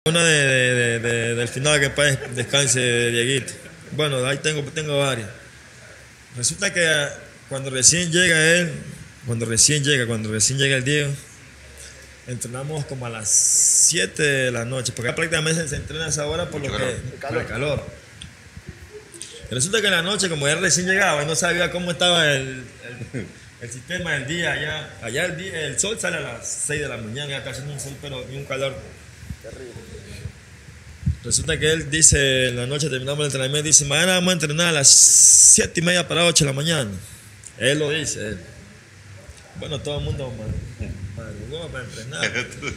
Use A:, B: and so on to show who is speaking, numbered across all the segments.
A: Una del final que para descanse Dieguito. Bueno, ahí tengo varias. Resulta que cuando recién llega él, cuando recién llega el Diego, entrenamos como a las 7 de la noche, porque prácticamente se entrena a esa hora por por el calor. Y resulta que en la noche, como él recién llegaba y no sabía cómo estaba el sistema del día allá, el sol sale a las 6 de la mañana, ya está haciendo un sol, pero ni un calor.
B: Terrible.
A: Resulta que él dice, en la noche terminamos el entrenamiento, dice, mañana vamos a entrenar a las 7:30 para 8 de la mañana. Él lo dice, él. Bueno, todo el mundo madrugó para entrenar.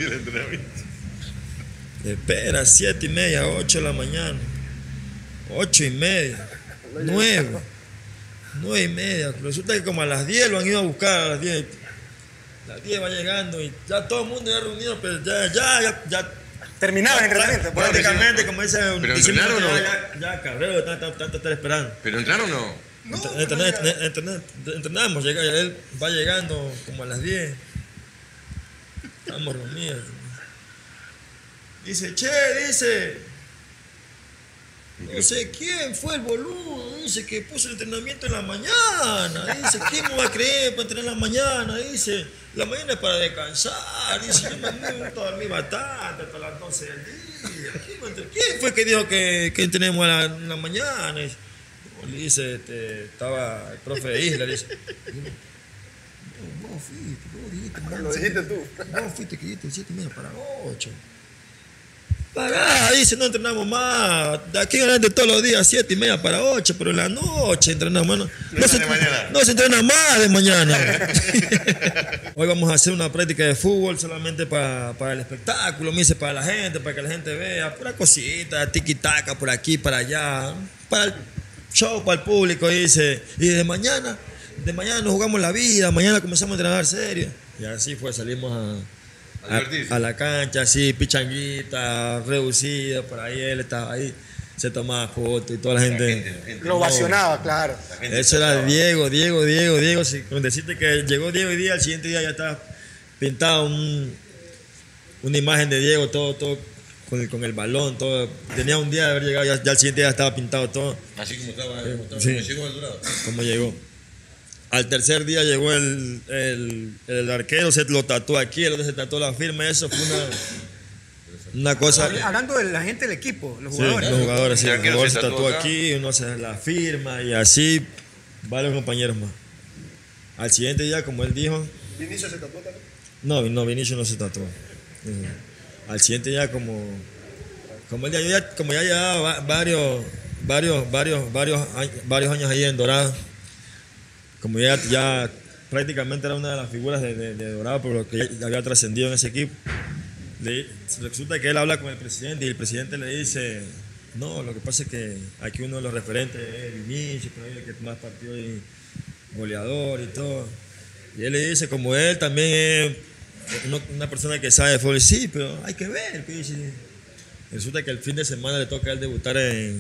A: Espera, 7:30, 8 de la mañana, 8:30, 9, 9:30. Resulta que como a las 10 lo han ido a buscar, a las 10. Las 10 va llegando y ya todo el mundo ya reunido, pero ya
B: Terminaba el entrenamiento.
A: prácticamente, como dice un
C: ¿Pero
A: discípulo,
C: entrenaron o no?
A: ya cabrero, tanto estar esperando.
C: ¿Pero entraron o no?
A: Entrenamos, él va llegando como a las 10. Estamos reunidos. Dice, no sé quién fue el boludo, dice que puso el entrenamiento en la mañana, dice, ¿quién me va a creer para entrenar en la mañana? Dice, la mañana es para descansar, dice, yo me gusta dormir bastante hasta las 12 del día. ¿Quién fue que dijo que entrenemos en la mañana? Dice, le dice, estaba el profe de Isla, dice, vos
B: dijiste tú.
A: Vos fuiste que dijiste 7:30 para 8. Pará, dice, no entrenamos más. De aquí en adelante todos los días, 7:30 para 8, pero en la noche entrenamos. No se entrena más de mañana. Hoy vamos a hacer una práctica de fútbol solamente para el espectáculo, me dice, para la gente, para que la gente vea, pura cosita, tiki-taka por aquí, para allá, para el show, para el público, dice. Y de mañana nos jugamos la vida, mañana comenzamos a entrenar serio. Y así fue, salimos a la cancha, así, pichanguita, reducida, por ahí él estaba ahí, se tomaba fotos y toda la gente.
B: Lo ovacionaba, claro.
A: Eso era Diego. Si, con decirte que llegó Diego y día, al siguiente día ya estaba pintado una imagen de Diego, todo con el balón, todo. Tenía un día de haber llegado, ya al siguiente día estaba pintado todo.
C: Así como estaba,
A: Sí.
C: como llegó el Dorado.
A: Como llegó. Al tercer día llegó el arquero, se lo tatuó aquí, el otro se tatuó la firma, eso fue una cosa.
B: Hablando de la gente del equipo, los
A: Sí,
B: jugadores.
A: los jugadores, sí,
C: El
A: el
C: arquero
A: jugador
C: se
A: se
C: tatuó
A: tatuó
C: acá.
A: aquí, uno se la firma y así varios compañeros más. Al siguiente día, como él dijo,
B: ¿Vinicio se tatuó también?
A: no, Vinicio no se tatuó. Al siguiente día, como ya llevaba varios años ahí en Dorado, como ya prácticamente era una de las figuras de Dorado, por lo que ya había trascendido en ese equipo. Resulta que él habla con el presidente y el presidente le dice, no, lo que pasa es que aquí uno de los referentes es Vinicius, pero es el que más partido y goleador y todo. Y él le dice, como él también es una persona que sabe de fútbol, sí, pero hay que ver. ¿Qué dice? Resulta que el fin de semana le toca a él debutar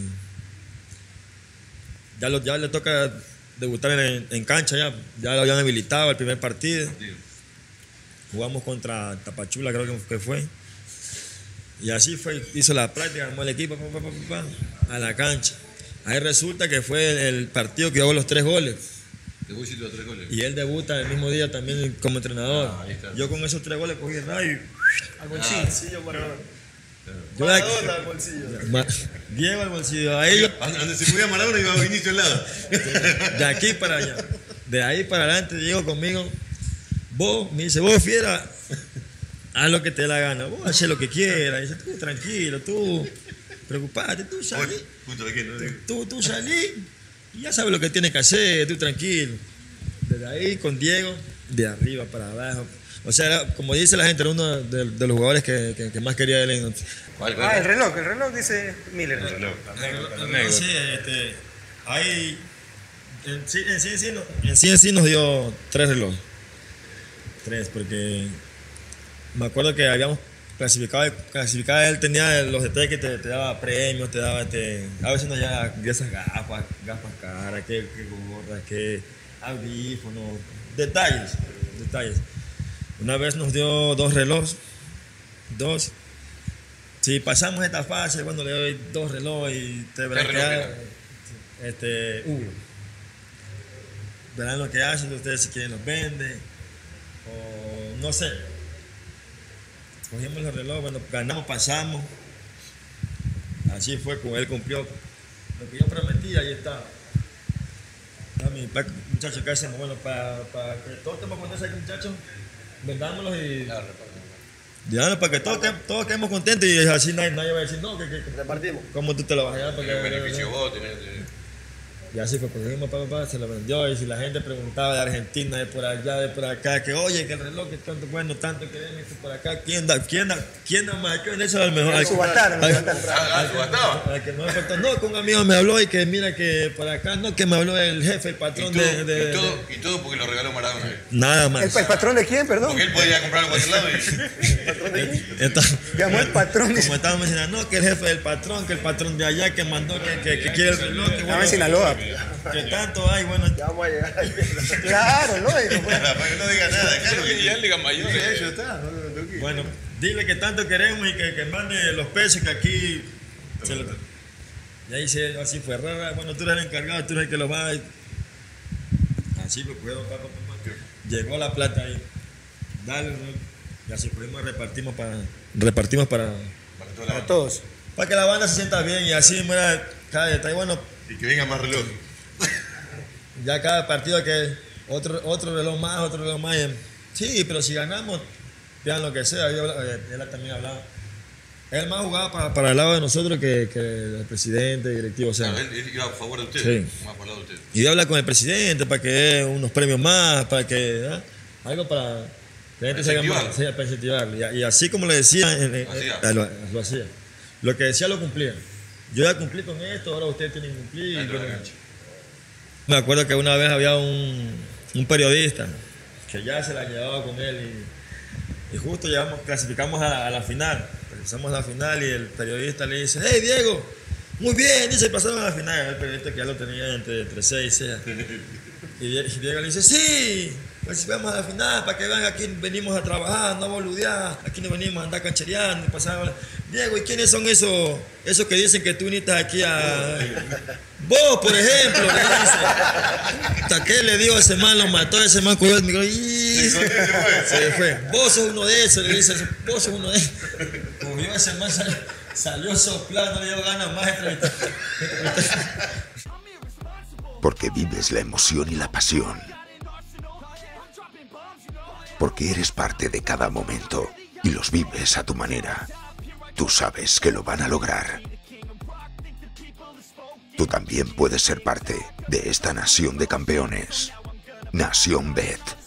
A: ya le toca debutar en cancha, ya lo habían habilitado el primer partido. Jugamos contra Tapachula, creo que fue. Y así fue, hizo la práctica, armó el equipo a la cancha. Ahí resulta que fue el partido que hago los 3 goles.
C: Debutó 3 goles.
A: Y él debuta el mismo día también como entrenador.
C: Ahí está.
A: Yo con esos 3 goles cogí el rayo.
B: Al bolsillo.
A: Yo
B: al bolsillo.
A: Diego al bolsillo. Ahí
C: Donde se movía Maradona iba Vinicius al lado.
A: de aquí para allá. De ahí para adelante, Diego conmigo. Me dice, vos fiera, haz lo que te dé la gana. Vos haces lo que quieras. Dice, tú tranquilo, tú preocupate, tú salí.
C: Justo de qué, ¿no?
A: Tú salí y ya sabes lo que tienes que hacer, tú tranquilo. Desde ahí con Diego, de arriba para abajo. O sea, como dice la gente, era uno de los jugadores que más quería él.
B: El reloj dice Miller.
C: El reloj.
A: Sí, ahí, en sí nos dio 3 relojes. 3, porque me acuerdo que habíamos clasificado, él tenía los detalles que te daba premios, te daba, a veces nos llevaba esas gafas caras, que gorras, que audífonos, detalles. Una vez nos dio 2 relojes, Si pasamos esta fase, bueno, le doy 2 relojes y te verán verán lo que hacen ustedes, si quieren los venden o no sé. Cogimos los relojes, bueno, ganamos, pasamos. Así fue, como él cumplió lo que yo prometí, ahí está. Mi muchachos, ¿qué hacemos? Bueno, para que todos estemos contentos aquí, muchachos, vendámoslos y... Ya, para que todos quedemos contentos y así nadie va a decir, no, que
B: repartimos.
A: ¿Cómo tú te lo vas a llevar?
C: Porque el beneficio vos tenés.
A: Y así fue, porque dijimos, papá, se lo vendió. Y si la gente preguntaba de Argentina, de por allá, de por acá, que oye, que el reloj que tanto bueno, tanto que ven esto por acá, ¿quién da más? ¿Quién vende eso al mejor? Al que no me faltó. No, que un amigo me habló y que mira que por acá, no, que me habló el jefe, el patrón
C: y todo porque lo regaló Maradona.
A: Nada más.
B: ¿El patrón de quién, perdón?
C: Porque él podía comprarlo en cualquier lado y...
B: ¿Patrón de quién?
A: Entonces,
B: llamó el patrón.
A: Como estábamos diciendo, no, que el jefe del patrón, que el patrón de allá, que mandó, que quiere el reloj. Que
B: bueno, Sinaloa.
A: Que tanto hay, bueno.
B: Ya vamos a llegar ahí. Claro, lógico.
C: Para que no diga nada, claro que
D: ya liga mayor.
A: Bueno, dile que tanto queremos y que mande los pesos que aquí. Y ahí así fue rara. Bueno, tú eres el encargado, tú eres el que los va. Así pues, llegó la plata ahí. Dale, y así pudimos repartimos para
B: todos.
A: Para que la banda se sienta bien y así, mira, cada detalle. Bueno,
C: y que venga más reloj.
A: Ya cada partido que otro reloj más. Sí, pero si ganamos, vean lo que sea. Él también hablaba. Él más jugaba para el lado de nosotros que el presidente, el directivo. O sea,
C: claro, él iba a favor de ustedes,
A: sí.
C: Más por el lado de ustedes.
A: Y de hablar con el presidente para que dé unos premios más, para que algo para que la gente se haga más, sí, para incentivar. Y así como le decía, lo hacía. Lo que decía lo cumplía. Yo ya cumplí con esto, ahora ustedes tienen que cumplir. Me acuerdo que una vez había un periodista que ya se la llevaba con él y justo clasificamos a la final. Pasamos a la final y el periodista le dice, hey Diego, muy bien, dice, pasaron a la final. El periodista que ya lo tenía entre 6 y 6. Y Diego le dice, sí, clasificamos a la final, para que vean, aquí venimos a trabajar, no a boludear, aquí no venimos a andar canchereando. Diego, ¿y quiénes son esos que dicen que tú viniste aquí a... Vos, por ejemplo, le dice. Hasta que le dio a ese man, lo mató, ese man cogió el micrófono y se fue. Vos sos uno de esos, le dice, vos sos uno de esos. Cogió ese man, salió soplando, le dio ganas más de entrevistar.
E: Porque vives la emoción y la pasión. Porque eres parte de cada momento y los vives a tu manera. Tú sabes que lo van a lograr. Tú también puedes ser parte de esta nación de campeones. Nación Bet.